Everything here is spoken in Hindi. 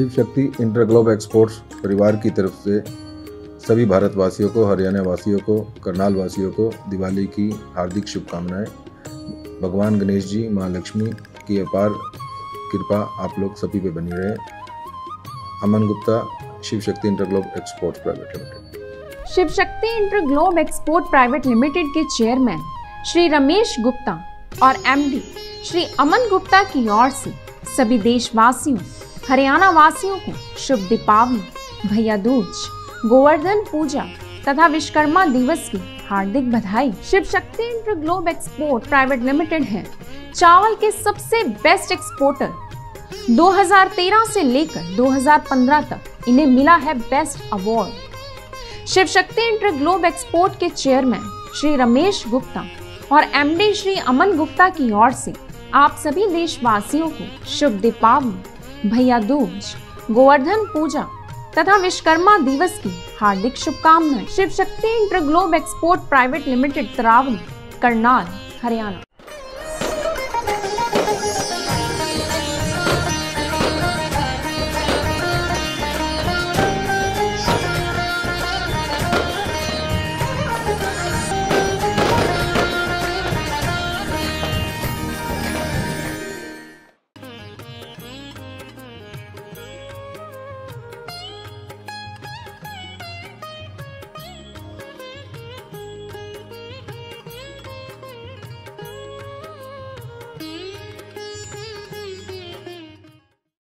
शिव शक्ति इंटरग्लोब एक्सपोर्ट्स परिवार की तरफ से सभी भारतवासियों को, हरियाणा वासियों को, करनाल वासियों को दिवाली की हार्दिक शुभकामनाएं। भगवान गणेश जी, माँ लक्ष्मी की अपार कृपा आप लोग सभी पे बनी रहे। अमन Gupta, Shiv Shakti Interglobe exports private limited. Shiv Shakti Interglobe export private limited के चेयरमैन श्री रमेश गुप्ता और एमडी श्री अमन गुप्ता की ओर से सभी देशवासियों, हरियाणा वासियों को शुभ दीपावली, भैया दूज, गोवर्धन पूजा तथा विश्वकर्मा दिवस की हार्दिक बधाई। Shiv Shakti Interglobe export private limited है चावल के सबसे बेस्ट एक्सपोर्टर। 2013 से लेकर 2015 तक इन्हें मिला है best award. Shiv Shakti Interglobe export के चेयरमैन श्री रमेश गुप्ता और एमडी श्री अमन गुप्ता की ओर से आप सभी देशवासियों को शुभ दीपावली, भैया दूज, गोवर्धन पूजा तथा विश्वकर्मा दिवस की हार्दिक शुभकामनाएं। Shiv Shakti Interglobe export private limited, Taravali, Karnal, Haryana.